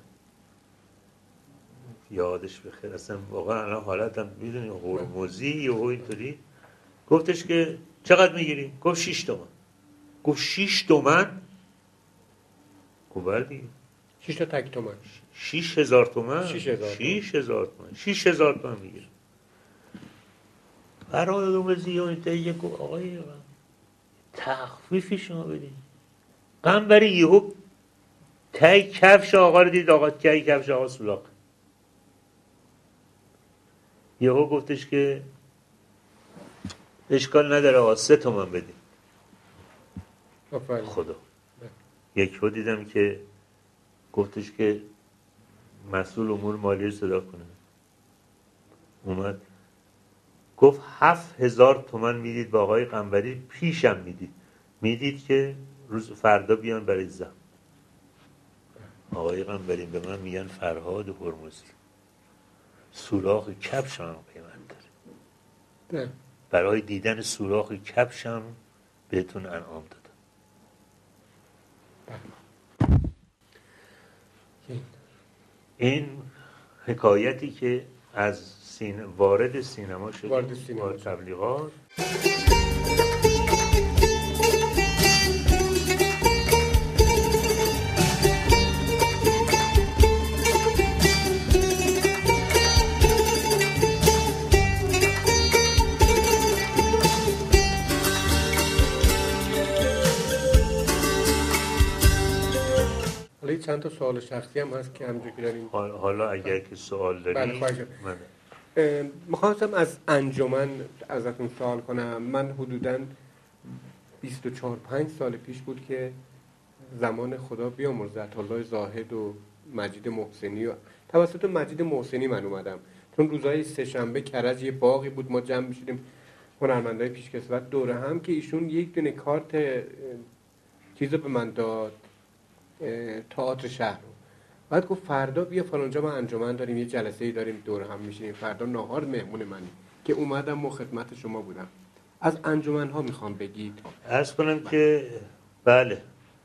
یادش بخیر اصلا واقعا الان حالتم میدونی هرمزی و اینطوری. گفتش که چقدر میگیری؟ گفت شیش تومن. گفت شیش تومن؟ گفت بله دیگه شیش تا تک تومن. شیش هزار تومن. شیش هزار شیش هزار تومن. شیش هزار تومن میگیره. برای هرمزی و اینطوری گفت آقای تخفیفی شما بدین. قنبری یهو تای کفش آقا رو دید، آقا تای کفش آقا سولاق. یهو گفتش که اشکال نداره آقا سه تومن بدیم. خدا یک رو دیدم که گفتش که مسئول امور مالی رو صدا کنه. اومد گفت هفت هزار تومن میدید با آقای قنبری، پیشم میدید میدید که روز فردا بیان برای زم. آقای قنبری به من میگن فرهاد هرمزی سوراخ کفشم هم قیمت داره، برای دیدن سوراخ کفشم بهتون انعام دادم. این حکایتی که از سین... وارد سینما شد، وارد سینما وارد تبلیغات. حالا چند تا سوال شخصی هم هست که همونجوری که داریم. حالا اگر که سوال داری. بله خواهش می‌کنم. می‌خواستم از انجمن ازتون سوال کنم. من حدوداً بیست و چهار پنج سال پیش بود که زمان خدا بیامرزد الله زاهد و مجید محسنی و توسط مجید محسنی من اومدم، چون روزهای سه شنبه کرج یه باغی بود، ما جمع می‌شدیم هنرمندای پیشکسوت دوره هم، که ایشون یک دونه کارت چیزو به من داد، تئاتر شهر رو. بعد گفت فردا بیا فلانجا ما انجمن داریم، یه جلسه‌ای داریم دور هم میشینیم، فردا نهار مهمون منی، که اومدم و خدمت شما بودم. از انجمن ها میخوام بگید. عرض کنم بله. که بله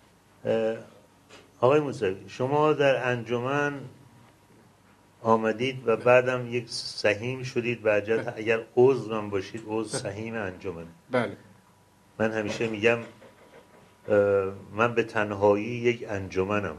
آقای موسوی شما در انجمن آمدید و بعدم یک سهیم شدید بعد بله. اگر عضو من باشید عضو سهیم انجمن. بله. من همیشه میگم من به تنهایی یک انجمنم،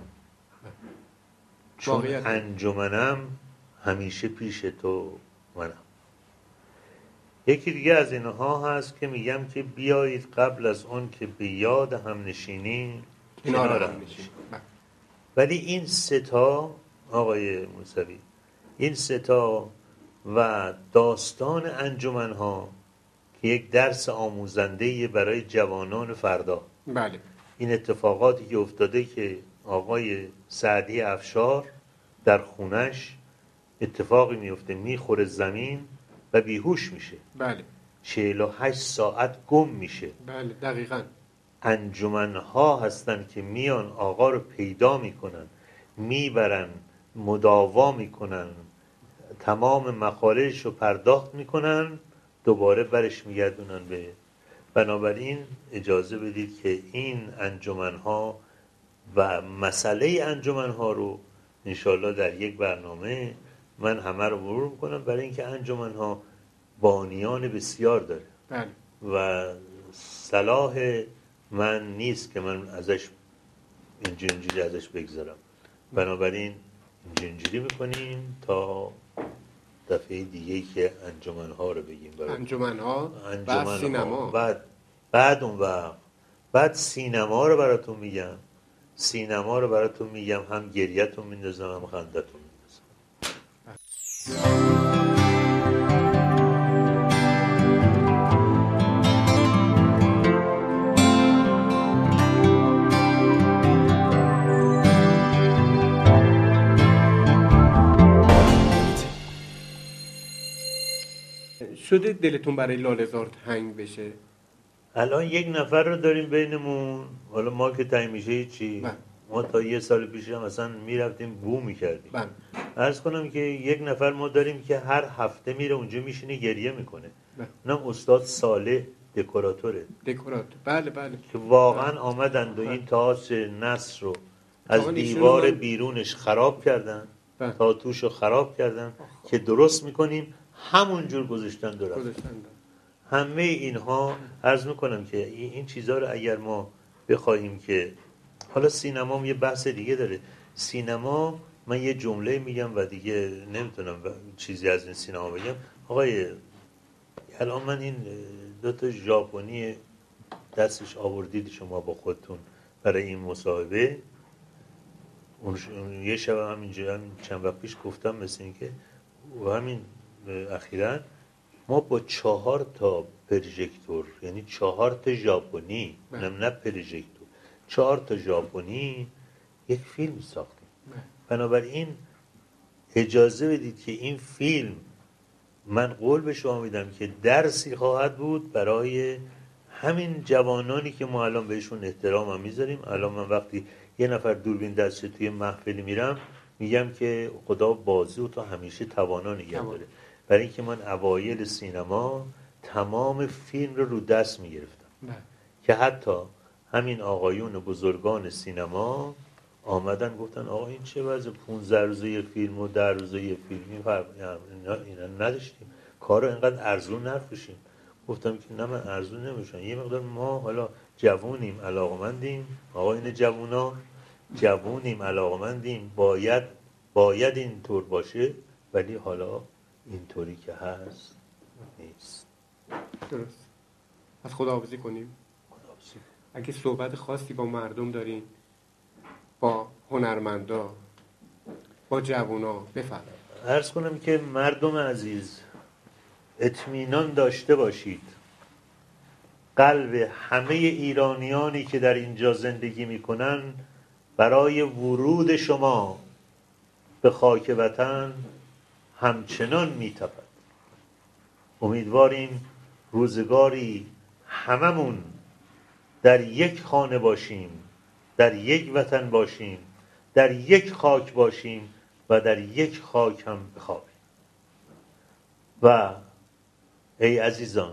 چون انجمنم همیشه پیش تو منم. یکی دیگه از اینها هست که میگم که بیایید قبل از اون که به یاد هم نشینی کنار هم نشینی. ولی این ستا آقای موسوی، این ستا و داستان انجمن ها که یک درس آموزنده برای جوانان فردا. بله. این اتفاقاتی که افتاده که آقای سعدی افشار در خونش اتفاقی میفته، میخوره زمین و بیهوش میشه. بله. چهل و هشت ساعت گم میشه. بله دقیقاً. انجمنها هستن که میان آقا رو پیدا میکنن، میبرن مداوا میکنن، تمام مخارجش رو پرداخت میکنن، دوباره برش میگردونن به. بنابراین اجازه بدید که این انجمنها و مسئله انجمنها رو انشالله در یک برنامه من همه رو مرور میکنم، برای اینکه انجمنها بانیان بسیار داره. بله. و صلاح من نیست که من ازش اینجوری اینجوری ازش بگذارم. بنابراین اینجوری میکنیم تا دفعه دیگه که انجمنها رو بگیم. انجمنها بعد سینما، بعد بعد اون وقت بعد سینما رو براتون میگم، سینما رو براتون میگم، هم گریتون میندازم هم خندتون میندازم. شده دلتون برای لاله‌زار تنگ بشه؟ الان یک نفر رو داریم بینمون، حالا ما که تنگ میشه چی؟ بله. ما تا یه سال پیش هم مثلا میرفتیم بو میکردیم. بله. عرض کنم که یک نفر ما داریم که هر هفته میره اونجا میشینه گریه میکنه. بله. اونم استاد صالح دکوراتوره. دکوراتور. بله بله. که واقعا بله. آمدند و این تاج نصر رو از دیوار من... بیرونش خراب کردن. بله. تا توش رو خراب کردن آخ. که درست میکنیم همونجور گذاشتن درست. گذاشتن همه اینها عرض میکنم که این چیزها رو اگر ما بخواهیم که حالا سینما یه بحث دیگه داره. سینما من یه جمله میگم و دیگه نمیتونم چیزی از این سینما بگم. آقای الان من این دو تا ژاپنی دستش آوردید شما با خودتون برای این مصاحبه، اون یه شب همینجا همین چند وقت پیش گفتم مثل این که و همین اخیراً ما با چهار تا پروژکتور، یعنی چهار تا ژاپنی، نه نه پروژکتور، چهار تا ژاپنی یک فیلم ساختیم. بنابراین اجازه بدید که این فیلم من قول به شما میدم که درسی خواهد بود برای همین جوانانی که ما الان بهشون احترام هم میذاریم. الان من وقتی یه نفر دوربین دستشه توی محفلی میرم میگم که خدا بازی و تا همیشه توانا نگه داره، برای اینکه من اوایل سینما تمام فیلم رو رو دست میگرفتم که حتی همین آقایون بزرگان سینما آمدن گفتن آقا این چه وضع پونزده روزه یه فیلم و ده روزه یه فیلم اینا, اینا نداشتیم، کار رو اینقدر ارزون نفروشیم. گفتم که نه من ارزون نمیشن، یه مقدار ما حالا جوونیم علاقمندیم، آقایون جوونا جوونیم علاقمندیم، باید باید اینطور باشه، ولی حالا اینطوری که هست نیست. درست. از خداحافظی کنیم. خداحافظی. اگه صحبت خاصی با مردم دارین، با هنرمندا، با جوونا، بفرمایید. عرض کنم که مردم عزیز اطمینان داشته باشید قلب همه ایرانیانی که در اینجا زندگی میکنن برای ورود شما به خاک وطن همچنان میتپد. امیدواریم روزگاری هممون در یک خانه باشیم، در یک وطن باشیم، در یک خاک باشیم و در یک خاک هم بخوابیم. و ای عزیزان،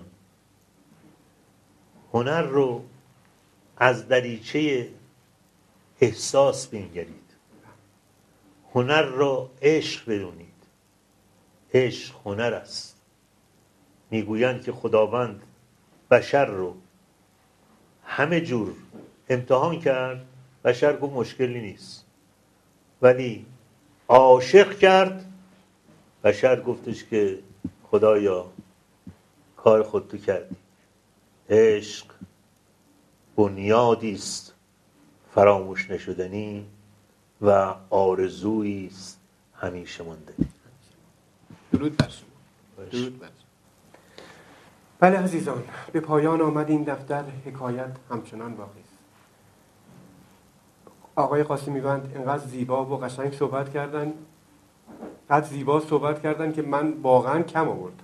هنر رو از دریچه احساس بنگرید، هنر رو عشق بدونید. عشق هنر است. میگویند که خداوند بشر رو همه جور امتحان کرد، بشر گفت مشکلی نیست، ولی عاشق کرد، بشر گفتش که خدایا کار خود تو کردی. عشق بنیادی است فراموش نشدنی و آرزویی است همیشه ماندنی. درود بر شما. درود بر شما. بله عزیزان، به پایان آمد این دفتر. حکایت همچنان باقی است. آقای قاسمیوند اینقدر زیبا و قشنگ صحبت کردن، قد زیبا صحبت کردن که من واقعا کم آوردم.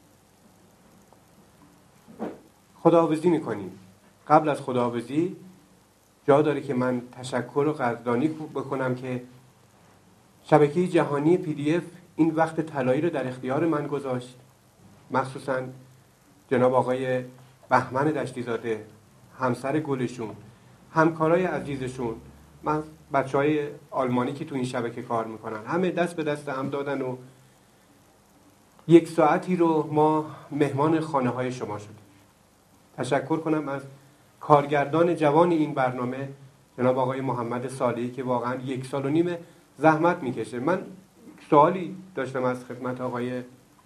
خداحافظی میکنیم. قبل از خداحافظی جا داره که من تشکر و قدردانی بکنم که شبکه جهانی پی دی اف این وقت طلایی رو در اختیار من گذاشت، مخصوصا جناب آقای بهمن دشتیزاده، همسر گلشون، همکارای عزیزشون، من بچهای آلمانی که تو این شبکه کار میکنن، همه دست به دست هم دادن و یک ساعتی رو ما مهمان خانه های شما شدیم. تشکر کنم از کارگردان جوان این برنامه جناب آقای محمد صالحی که واقعا یک سال و نیم زحمت میکشه. من سوالی داشتم از خدمت آقای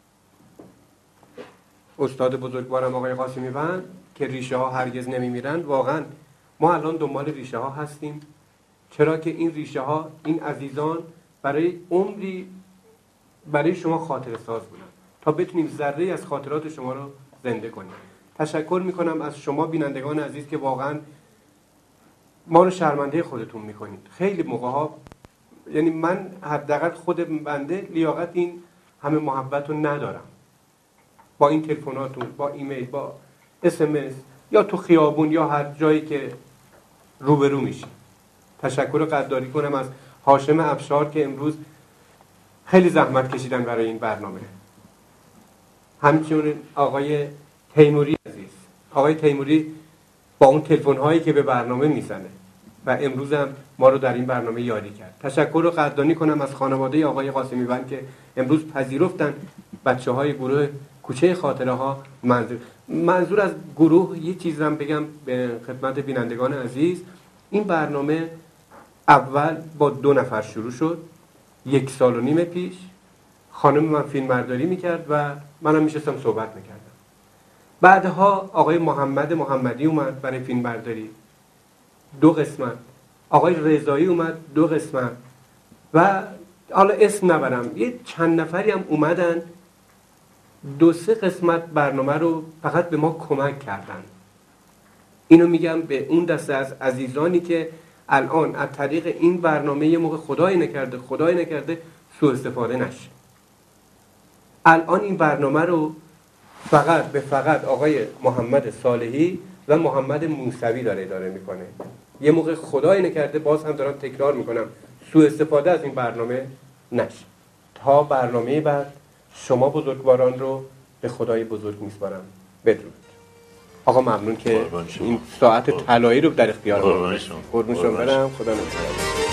استاد بزرگوارم آقای قاسمیوند که ریشه ها هرگز نمیمیرن. واقعا ما الان دنبال ریشه ها هستیم، چرا که این ریشه ها، این عزیزان برای عمری برای شما خاطره ساز بودن تا بتونیم ذره از خاطرات شما رو زنده کنیم. تشکر میکنم از شما بینندگان عزیز که واقعا ما رو شرمنده خودتون میکنید. خیلی موقع ها، یعنی من حداقل خود بنده لیاقت این همه محبت رو ندارم، با این تلفناتون، با ایمیل، با اس ام اس، یا تو خیابون یا هر جایی که روبرو میشیم. تشکر و قدردانی کنم از هاشم افشار که امروز خیلی زحمت کشیدن برای این برنامه. همچنین آقای تیموری عزیز، آقای تیموری با اون تلفن هایی که به برنامه میزنه و امروز هم ما رو در این برنامه یاری کرد. تشکر و قدردانی کنم از خانواده آقای قاسمیوند که امروز پذیرفتن بچه های گروه کوچه خاطره ها. منظور منظور از گروه یه چیز هم بگم به خدمت بینندگان عزیز. این برنامه اول با دو نفر شروع شد، یک سال و نیم پیش. خانم من فیلم برداری میکرد و منم میشستم صحبت میکردم. بعدها آقای محمد محمدی اومد برای فیلم برداری، دو قسمت. آقای رضایی اومد، دو قسمت. و حالا اسم نبرم، یه چند نفری هم اومدن دو سه قسمت برنامه رو فقط به ما کمک کردن. اینو میگم به اون دسته از عزیزانی که الان از طریق این برنامه یه موقع خدای نکرده خدای نکرده سوء استفاده نشه. الان این برنامه رو فقط به فقط آقای محمد صالحی و محمد موسوی داره اداره میکنه. یه موقع خدا اینه کرده، باز هم دارم تکرار میکنم، سوء استفاده از این برنامه نشه. تا برنامه بعد شما بزرگواران رو به خدای بزرگ میسپارم. بدرود. آقا ممنون که این ساعت طلایی رو در اختیار ما گذاشتید. قربون شما برم. خدا نگهدار.